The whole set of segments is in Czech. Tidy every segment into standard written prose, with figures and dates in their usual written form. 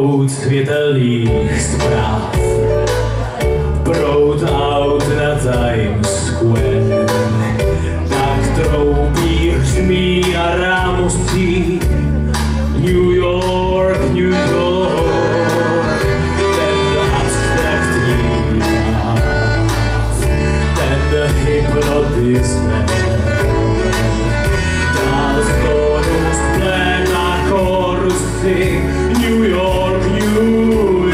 proud světelných zpráv, proud aut na Times Square, tak troubí, hřmí a rámo stří. New York, New York, ten abstraktní ráz, ten hypnotismus, dál zhodu splétá chorusy. New York, New York.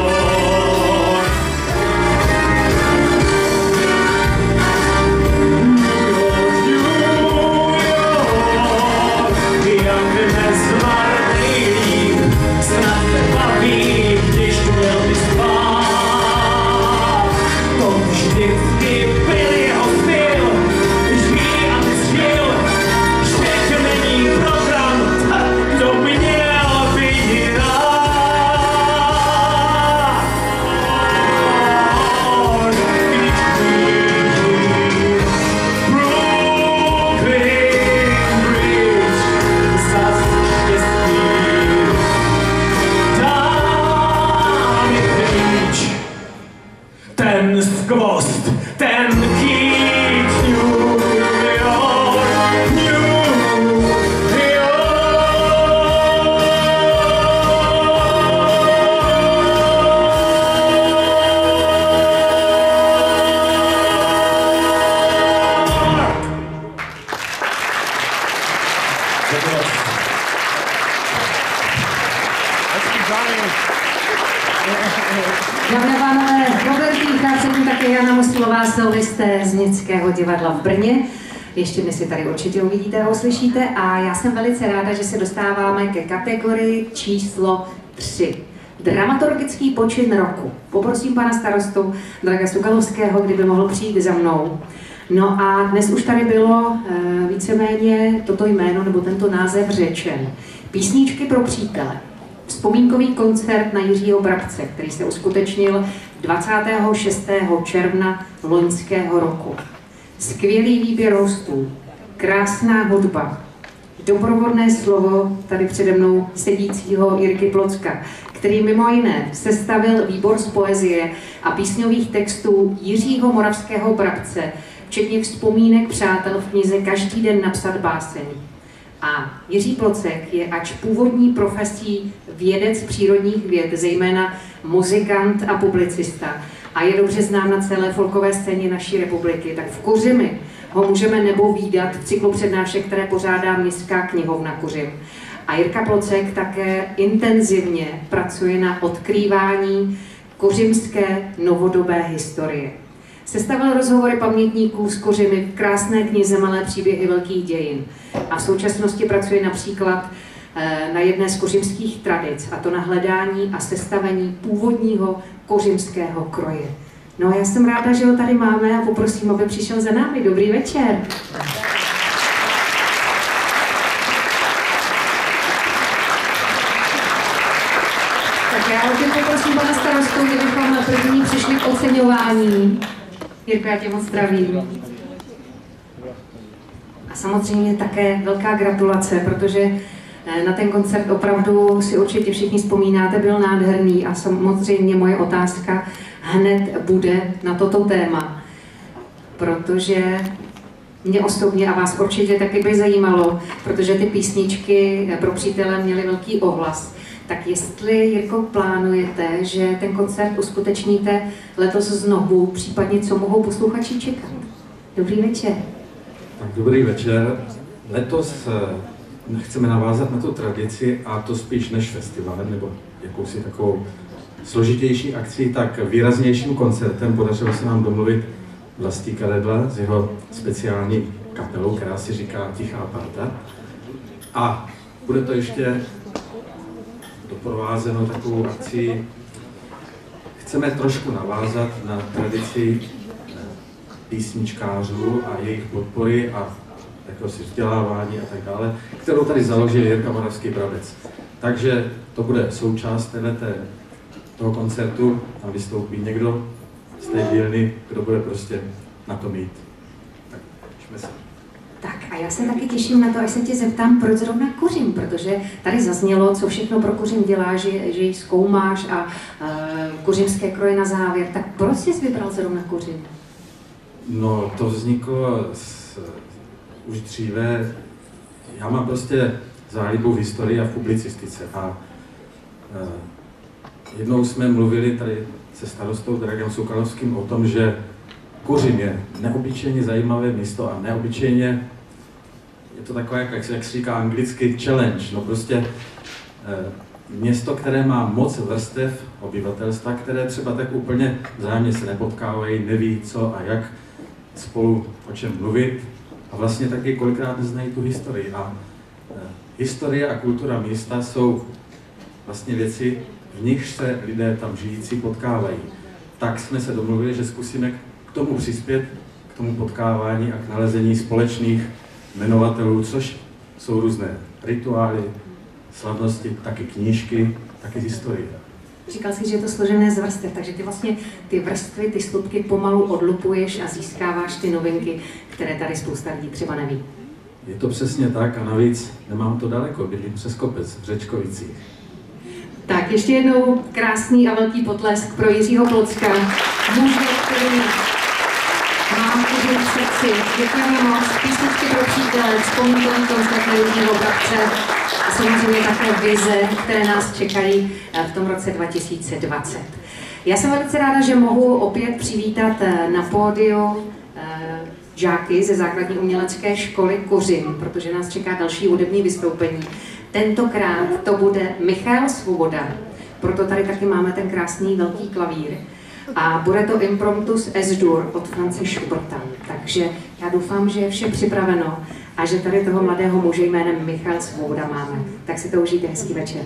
Ten skvost, ten kýč, New York, New York. Dámy a pánové, Robert Pícha, předtím také Jana Mostlová, solisté z Městského divadla v Brně. Ještě dnes si tady určitě uvidíte a uslyšíte. A já jsem velice ráda, že se dostáváme ke kategorii číslo 3. Dramaturgický počin roku. Poprosím pana starostu Draga Sugalovského, kdyby mohl přijít za mnou. No a dnes už tady bylo víceméně toto jméno nebo tento název řečen. Písničky pro přítele. Vzpomínkový koncert na Jiřího Brabce, který se uskutečnil 26. června loňského roku. Skvělý výběr hostů, krásná hudba, doprovodné slovo tady přede mnou sedícího Jirky Plocka, který mimo jiné sestavil výbor z poezie a písňových textů Jiřího Moravského Brabce, včetně vzpomínek přátel v knize Každý den napsat báseň. A Jiří Plocek je ač původní profesí vědec přírodních věd, zejména muzikant a publicista, a je dobře znám na celé folkové scéně naší republiky, tak v Kuřimi ho můžeme nebo vídat v cyklu přednášek, které pořádá Městská knihovna Kuřim. A Jirka Plocek také intenzivně pracuje na odkrývání kuřimské novodobé historie. Sestavil rozhovory pamětníků s Kuřimi v krásné knize Malé příběhy velkých dějin a v současnosti pracuje například na jedné z kuřimských tradic, a to na hledání a sestavení původního kuřimského kroje. No a já jsem ráda, že ho tady máme a poprosím, aby přišel za námi. Dobrý večer. Tak já opět poprosím pana starostu, kdybychom na první přišli k oceňování. Jirko, já tě moc zdravím. A samozřejmě také velká gratulace, protože na ten koncert opravdu si určitě všichni vzpomínáte, byl nádherný a samozřejmě moje otázka hned bude na toto téma, protože mě osobně a vás určitě taky by zajímalo, protože ty písničky pro přítele měly velký ohlas. Tak jestli, Jirko, plánujete, že ten koncert uskutečníte letos znovu, případně co mohou posluchači čekat? Dobrý večer. Tak dobrý večer. Letos chceme navázat na tu tradici, a to spíš než festivalem nebo jakousi takovou složitější akcí, tak výraznějším koncertem. Podařilo se nám domluvit Vlastíka Redla s jeho speciální kapelou, která si říká Tichá parta. A bude to ještě doprovázeno takovou akcí. Chceme trošku navázat na tradici písničkářů a jejich podpory a jakéhosi vzdělávání a tak dále, kterou tady založil Jirka Moravský Brabec. Takže to bude součást toho koncertu, tam vystoupí někdo z té dílny, kdo bude prostě na to mít. Tak, těšíme se. Tak a A já se taky těším na to, až se tě zeptám, proč zrovna kuřím, protože tady zaznělo, co všechno pro kuřím děláš, že ji zkoumáš a kuřimské kroje na závěr. Tak proč jsi vybral zrovna kuřím? No, to vzniklo už dříve. Já mám prostě zálibu v historii a v publicistice. A jednou jsme mluvili tady se starostou Dragem Sukalovským o tom, že Kuřim je neobyčejně zajímavé místo a neobyčejně je to takové, jak se říká anglicky, challenge. No prostě město, které má moc vrstev obyvatelstva, které třeba tak úplně vzájemně se nepotkávají, neví co a jak spolu o čem mluvit a vlastně taky kolikrát neznají tu historii. A historie a kultura místa jsou vlastně věci, v nichž se lidé tam žijící potkávají. Tak jsme se domluvili, že zkusíme k tomu přispět, k tomu potkávání a k nalezení společných jmenovatelů, což jsou různé rituály, slavnosti, taky knížky, taky historie. Říkal jsi, že je to složené z vrstev, takže ty vlastně ty vrstvy, ty slupky pomalu odlupuješ a získáváš ty novinky, které tady spousta lidí třeba neví. Je to přesně tak a navíc nemám to daleko, bydlím přes kopec v Řečkovicích. Tak ještě jednou krásný a velký potlesk pro Jiřího Plocka, muže, který mám kuřím v srdci. Děkujeme moc, písničky pro přítele, vzpomínkový koncert na Jiřího Brabce a samozřejmě také vize, které nás čekají v tom roce 2020. Já jsem velice ráda, že mohu opět přivítat na pódiu žáky ze základní umělecké školy Kuřim, protože nás čeká další hudební vystoupení. Tentokrát to bude Michal Svoboda, proto tady taky máme ten krásný velký klavír. A bude to Impromptus S-dur od Franze Schuberta. Takže já doufám, že je vše připraveno a že tady toho mladého muže jménem Michal Svoboda máme. Tak si to užijte, hezký večer.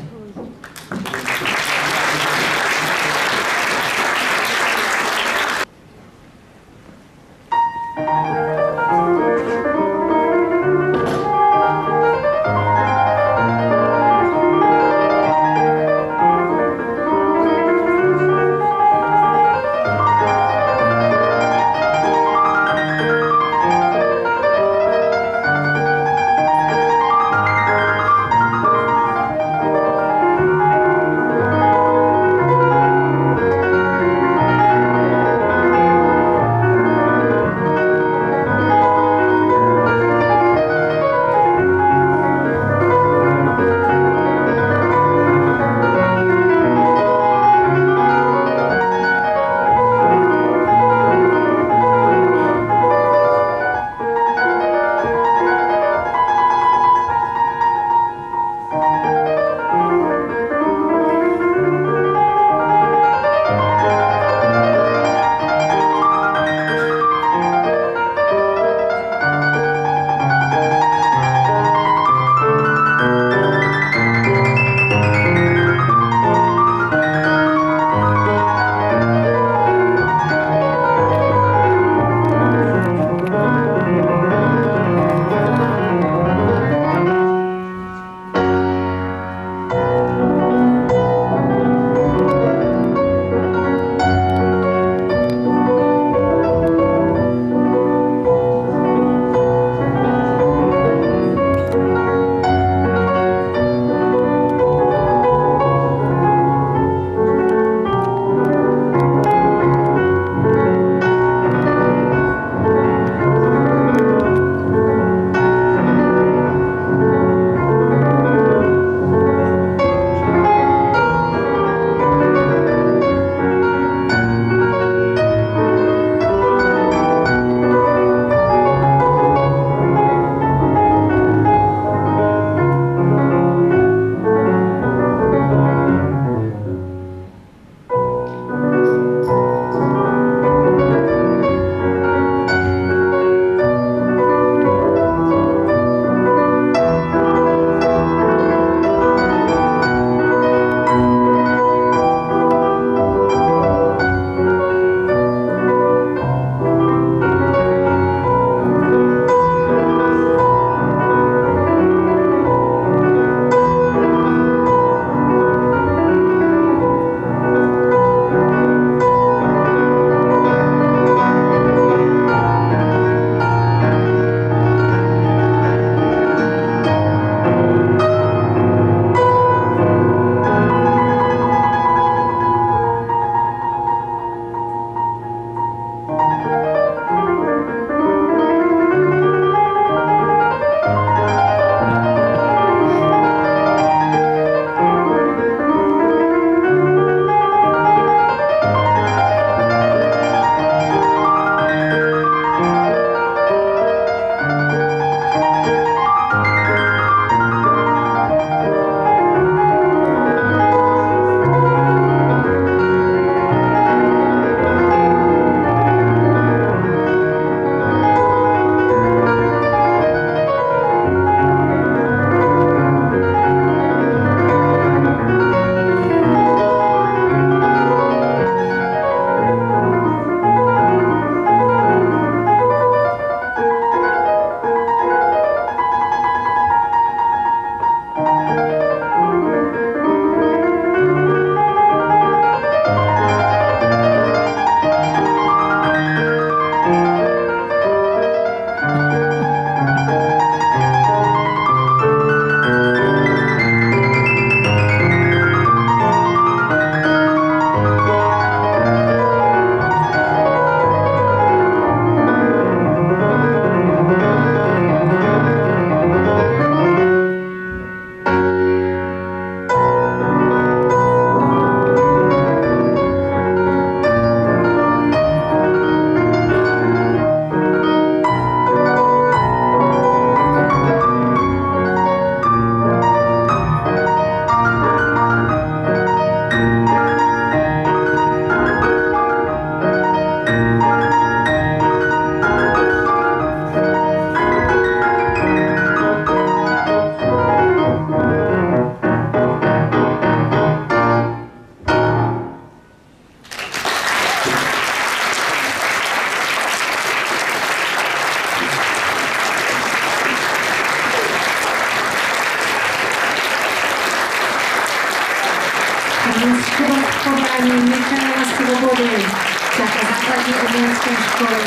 podání Michaela Svobody, základní umělecké školy.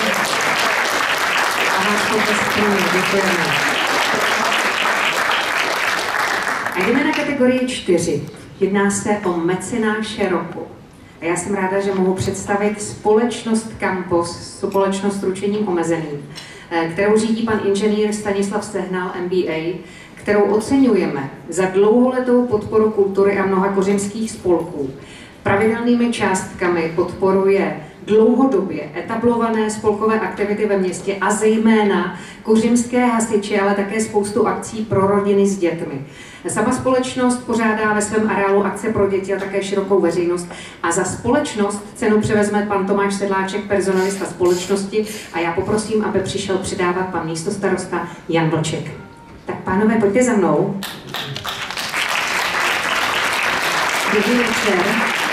A vás poprosím, děkujeme. A jdeme na kategorii 4. Jedná se o mecenáše roku. A já jsem ráda, že mohu představit společnost Campos, společnost s ručením omezeným, kterou řídí pan inženýr Stanislav Sehnal, MBA, kterou oceňujeme za dlouholetou podporu kultury a mnoha kořimských spolků. Pravidelnými částkami podporuje dlouhodobě etablované spolkové aktivity ve městě a zejména kořimské hasiče, ale také spoustu akcí pro rodiny s dětmi. Sama společnost pořádá ve svém areálu akce pro děti a také širokou veřejnost a za společnost cenu převezme pan Tomáš Sedláček, personalista společnosti, a já poprosím, aby přišel předávat pan místostarosta Jan Vlček. Tak pánové, pojďte za mnou. Dobrý večer.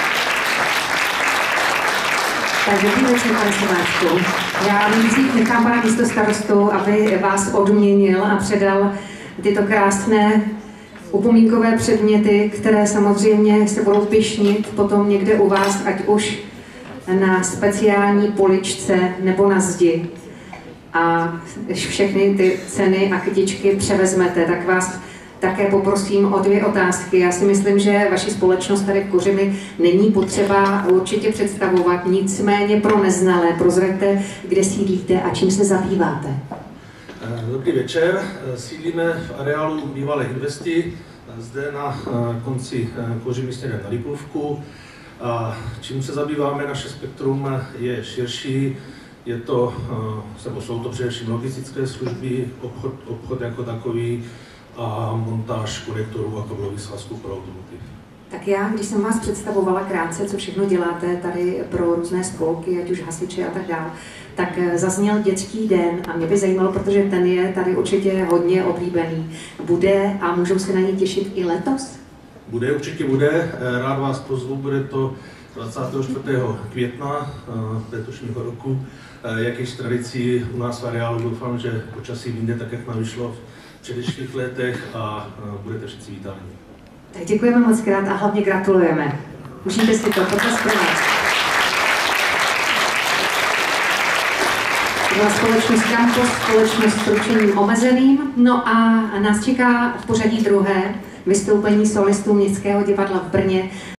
Tak dobrý večer, pane Sedláčku. Já nejdřív nechám pana místostarostu, aby vás odměnil a předal tyto krásné upomínkové předměty, které samozřejmě se budou pyšnit potom někde u vás, ať už na speciální poličce nebo na zdi. A když všechny ty ceny a kytičky převezmete, tak vás také poprosím o 2 otázky. Já si myslím, že vaši společnost tady v Kořimi není potřeba určitě představovat, nicméně pro neznalé prozraďte, kde sídlíte a čím se zabýváte. Dobrý večer, sídlíme v areálu bývalé Investy, zde na konci Kořimy směrem na Lipůvku. Čím se zabýváme, naše spektrum je širší, jsou to především logistické služby, obchod jako takový a montáž konektorů a kablových svazků pro automotiv. Tak já, když jsem vás představovala krátce, co všechno děláte tady pro různé spolky, ať už hasiče a tak dále, tak zazněl dětský den a mě by zajímalo, protože ten je tady určitě hodně oblíbený. Bude a můžou se na něj těšit i letos? Určitě bude. Rád vás pozvu, bude to 24. května letošního roku. Jak již tradicí u nás v areálu, doufám, že počasí vyjde tak, jak nám vyšlo v předešlých letech a budete všichni vítáni. Tak děkujeme moc krát a hlavně gratulujeme. Užijte si to, potlesk pro nás. To byla společnost Campos, společnost s ručením omezeným. No a nás čeká v pořadí druhé vystoupení solistů Městského divadla v Brně.